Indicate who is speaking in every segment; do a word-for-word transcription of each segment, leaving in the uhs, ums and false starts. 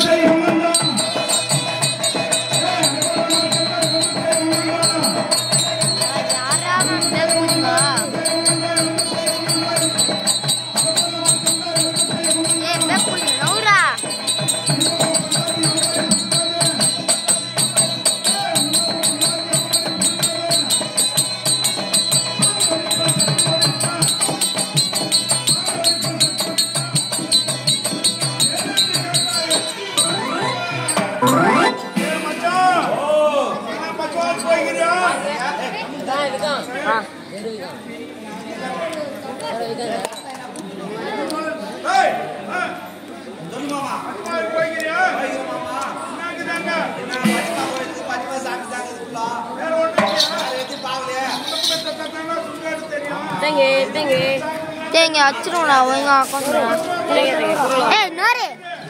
Speaker 1: Tengi achirulah, wenga kontra. Eh, nari.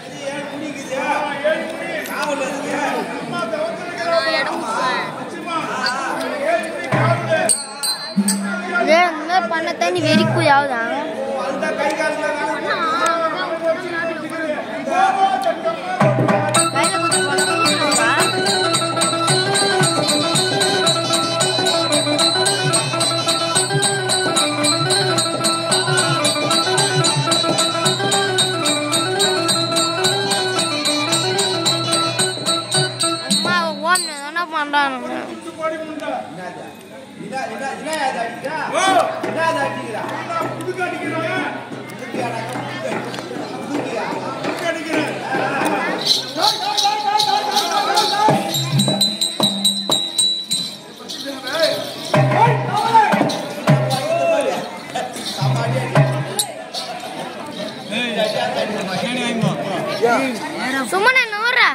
Speaker 1: Ye, nggak panah tani veriku ya udah. Sumana Nora.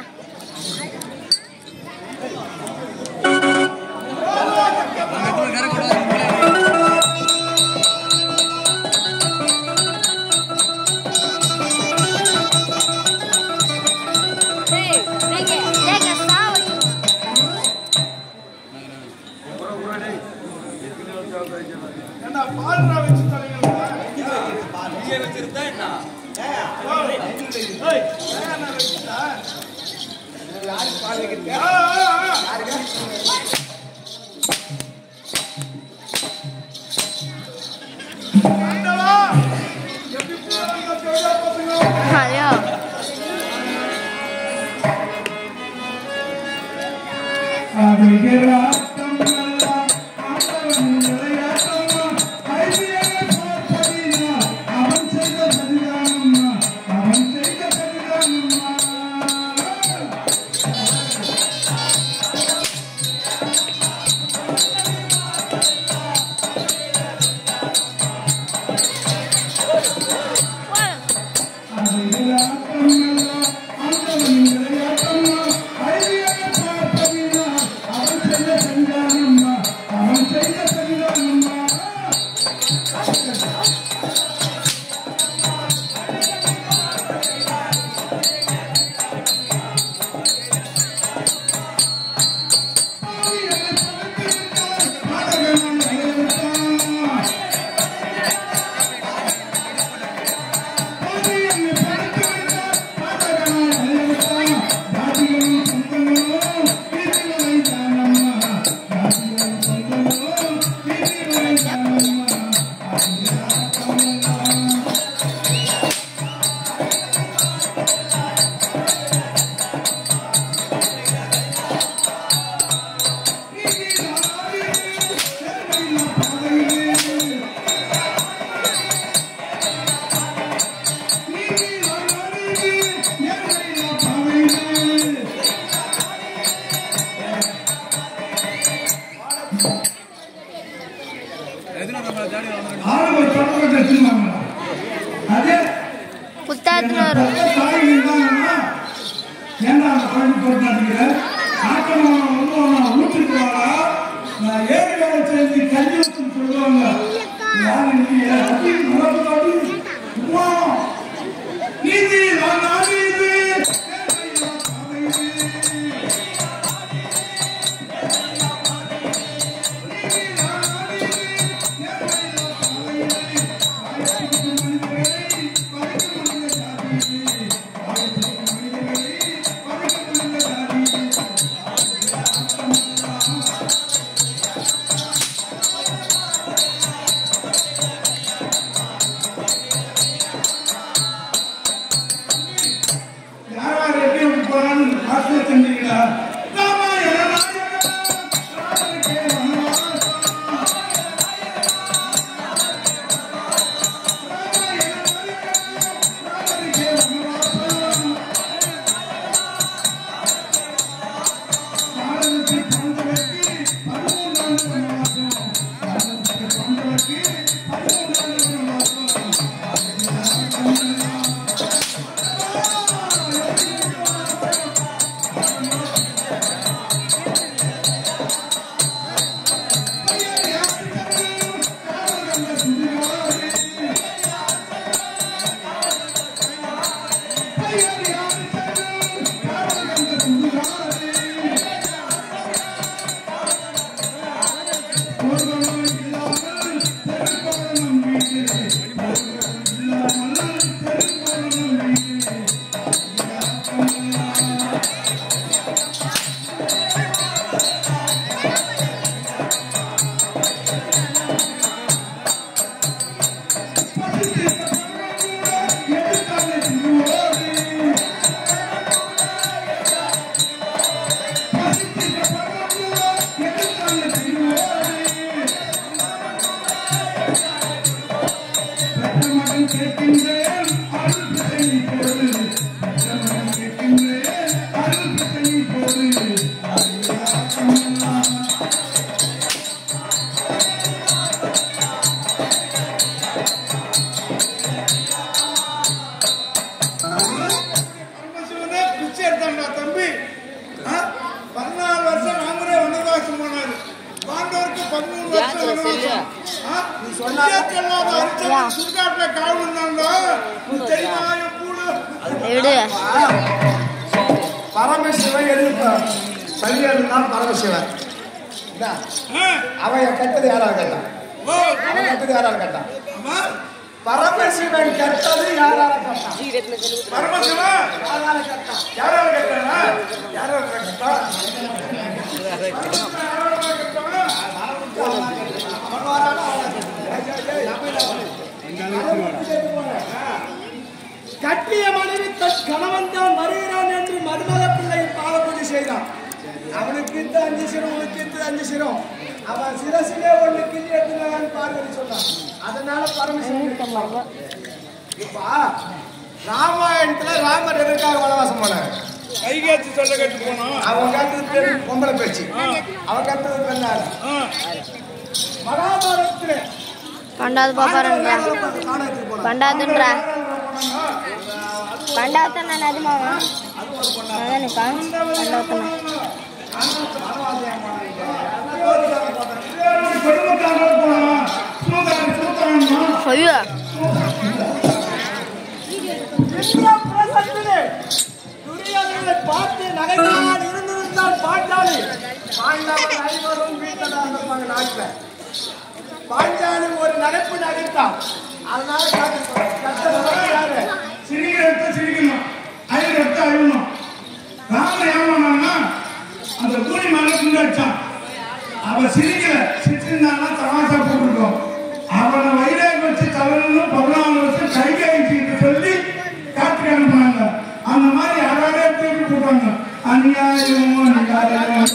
Speaker 2: Paramasivan எழுப்ப சல்லியெல்லாம் பரமசிவன் அவன் கட்டது யாரால் கேட்டான் கட்டது யாரால் கேட்டான் பரமசிவன் கட்டது யாரால கேட்டான் பரமசிவன் யாரால கேட்டான் யாரால கேட்டானா யாரால கேட்டான் கட்டிய மனைவி தன் கணவன் தான் வருகிறான் என்று மருமக பிள்ளை பாவப்படி செய்தான். அவனுக்கு இந்த அஞ்சு சிரம் உனக்கு இந்த அஞ்சு சிரம் அவன் சிரசிலே ஒண்ணு கிள்ளி எடுத்துனான்னு பார்வதி சொன்னான். அதனால பரமசிவன் இப்ப ராமாயணத்துல ராமர் எதற்காக வனவாசம் போனார்?
Speaker 3: கைகாட்சி சொல்ல கேட்டு போனோம்.
Speaker 2: அவன் கேட்டது பொம்பளை பேச்சு, அவன் கேட்டது பெண்ணாரு. மகாபாரதத்துல
Speaker 1: பண்டாது பாப்பாரன்றா பண்டாதுன்றா பண்டாத்தன நதிமாவா அதான் காஞ்சி பண்டாத்தன ஐயோ
Speaker 2: துரியோதனனை பார்த்து நகைத்தால் இருந்திருந்தால் பாண்டாளி பாண்டாளி ஐவரும் வீட்டில் தான் இருப்பாங்க. நாட்டில் பாஞ்சாலி ஒரு நகைப்பு நகைத்தான். அதனால
Speaker 3: சிரிக்கிற சிரிக்கணும், அழுகிற அழுகணும். ராமன் ஏமானா அந்த கூலி மலை குண்டாச்சான். அவன் சிரிக்கல, சிரிச்சிருந்தான்னா தமாசா போட்டுருக்கோம். அவனை வயிறாக வச்சு தவறுன்னு பதினாலு வருஷம் கைகாய்ச்சிட்டு சொல்லி காட்டுக்கு அனுப்புனாங்க. அந்த மாதிரி அழகாக தூக்கி போட்டாங்க. அநியாயம் அநியாயம்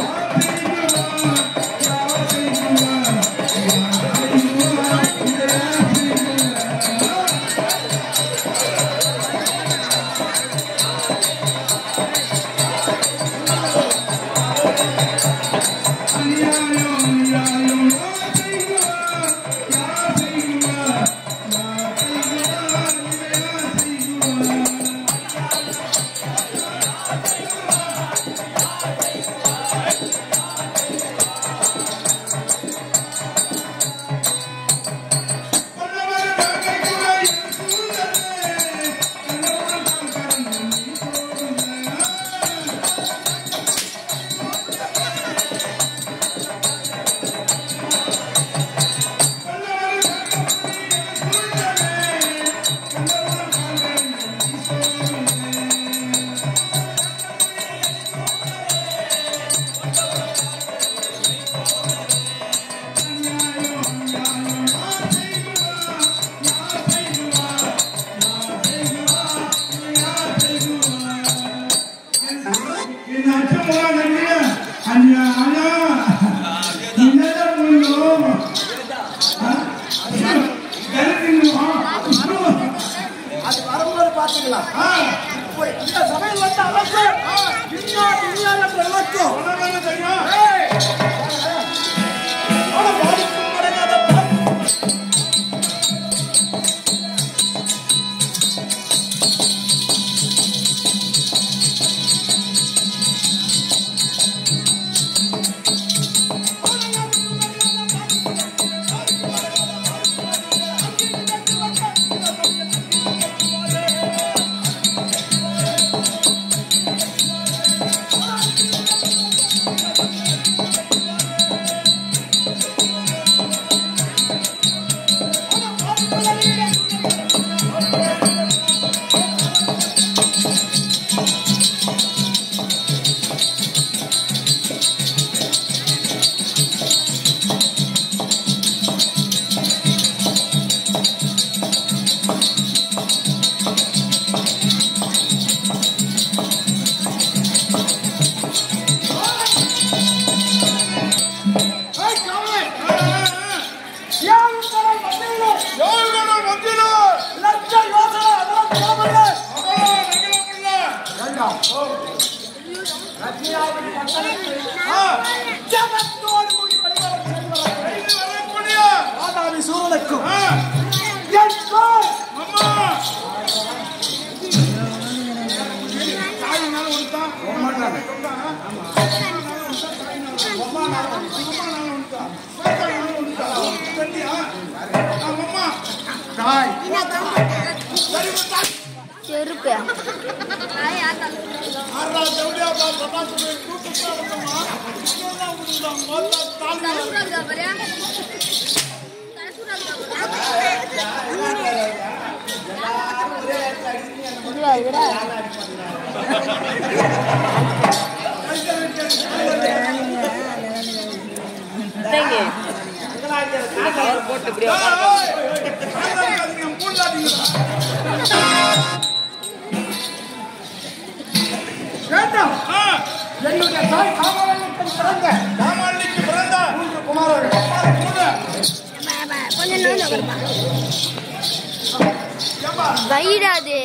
Speaker 3: இந்த அச்சம் போனா நன்றியா அண்ணா அண்ணா என்னதான் போயிடும்
Speaker 2: அது வரும்போது பாத்துக்கலாம். இந்த சபையில் வந்து அரசு இந்தியா இந்தியா என்ற இலக்கம்
Speaker 1: செருப்பு
Speaker 4: போட்டு
Speaker 2: என்னுடைய தாய் காமாவல்லிக்கு பிறந்த
Speaker 3: காமாவல்லிக்கு பிறந்த
Speaker 2: மூன்று குமாரர்கள்
Speaker 1: வைடாது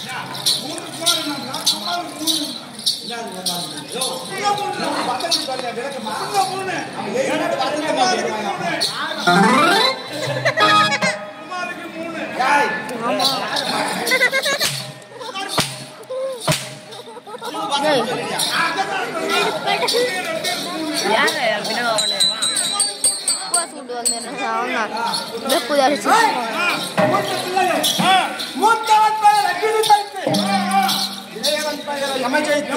Speaker 2: மூத்தவன் பெயர் அக்கினி தைத்து இளையவன் பெயர் யமஜெயித்து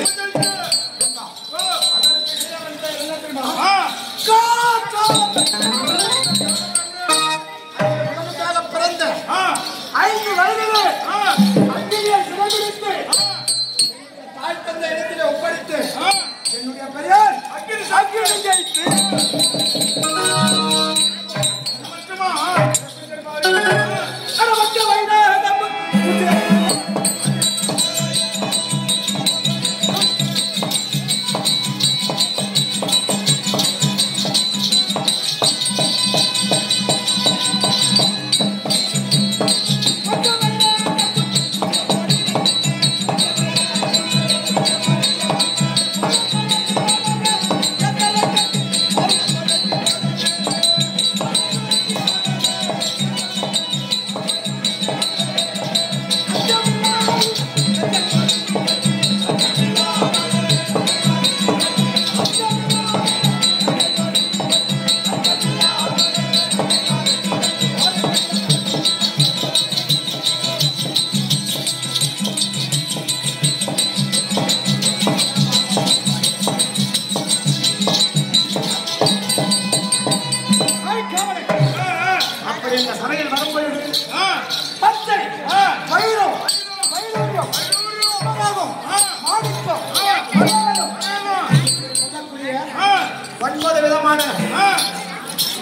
Speaker 2: பிறந்த ஐந்து வயதிலே அக்கினியை சிறைபிடித்து தாய் தந்த இடத்திலே ஒப்படைத்து என்னுடைய பெயர் அக்கினி அக்கினி ஜெயித்து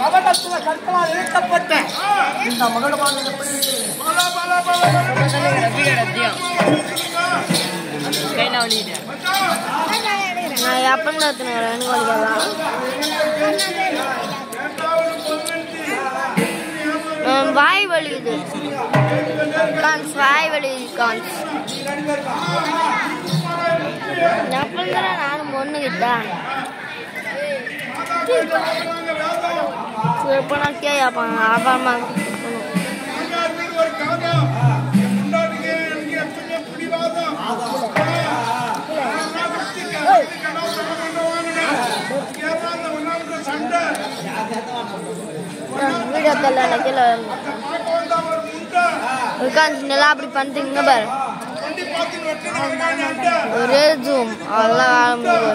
Speaker 2: கவனத்துல கற்களால் இழுக்கப்பட்ட இந்த மகளமான
Speaker 1: நான் எப்பன்னு எனக்கு வாய் வலிக்குது கான்ஸ் வாய் வலிக்குது கான்ஸ் எப்பந்தானே நானும் பொண்ணுக்கிட்டேன் இப்போ நான் கேட்பாங்க அப்புறமா வீடியோ தள்ள கீழே உட்காந்து நல்லா அப்படி பண்ணிட்டீங்க பாரு ஒரே ஜூம் அதெல்லாம் ஆரம்பிச்சு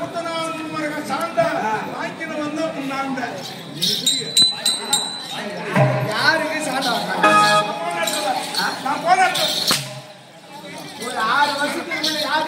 Speaker 2: யாருக்கு சாண்டா ஒரு ஆறு வருஷத்துக்கு யாரு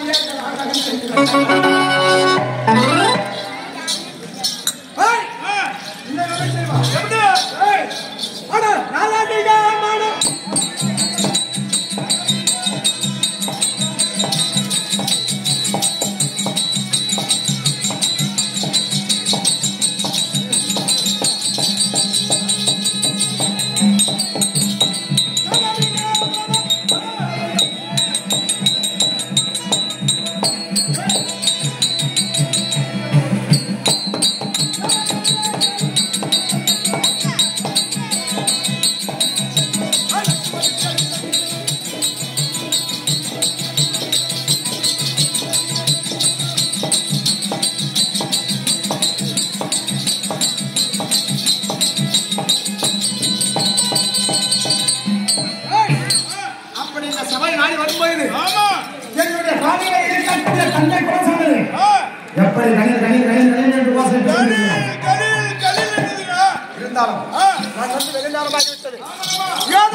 Speaker 2: இருந்தாலும் நான் வந்து வெகுநேரமாகிவிட்டது.